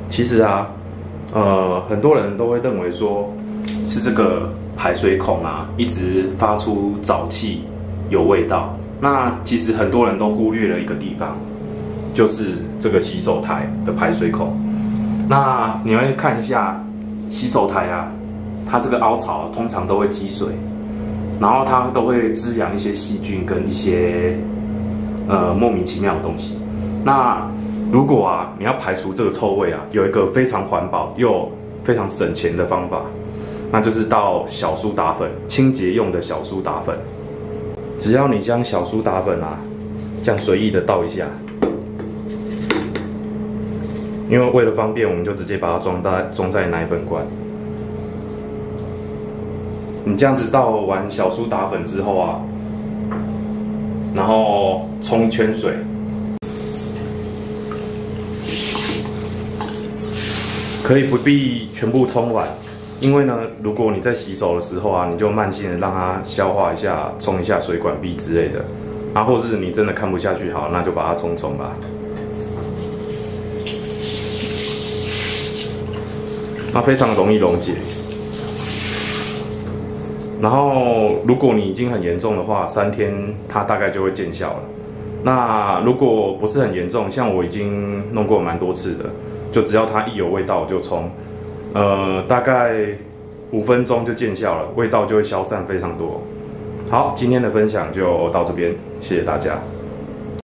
其实啊，很多人都会认为说，是这个排水孔啊，一直发出沼气，有味道。那其实很多人都忽略了一个地方，就是这个洗手台的排水孔。那你会看一下洗手台啊，它这个凹槽通常都会积水，然后它都会滋养一些细菌跟一些莫名其妙的东西。那如果啊你要排除这个臭味啊，有一个非常环保又非常省钱的方法，那就是倒小苏打粉，清洁用的小苏打粉。只要你将小苏打粉啊，这样随意的倒一下，因为为了方便，我们就直接把它装在奶粉罐。你这样子倒完小苏打粉之后啊，然后冲一圈水。可以不必全部冲完，因为呢，如果你在洗手的时候啊，你就慢性的让它消化一下，冲一下水管壁之类的，啊，或是你真的看不下去，好，那就把它冲吧。那非常容易溶解。然后，如果你已经很严重的话，3天它大概就会见效了。那如果不是很严重，像我已经弄过蛮多次的。就只要它一有味道就冲，大概5分钟就见效了，味道就会消散非常多。好，今天的分享就到这边，谢谢大家。